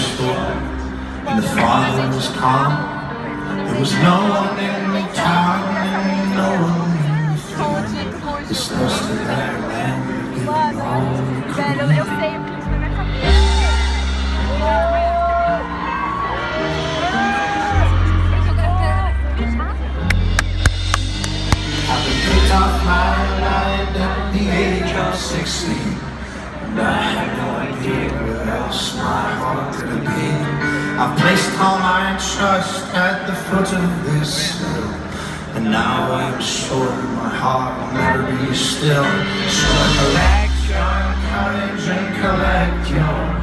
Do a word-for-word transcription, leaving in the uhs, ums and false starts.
peaceful, and the father was calm. There was no one in the town, and no one in the field. It's close to that land, getting all clean. I've been picked off my line at the age of sixteen, and I had no idea where else my heart could be. I've placed all my trust at the foot of this hill, and now I'm sure my heart will never be still. So collect your courage and collect your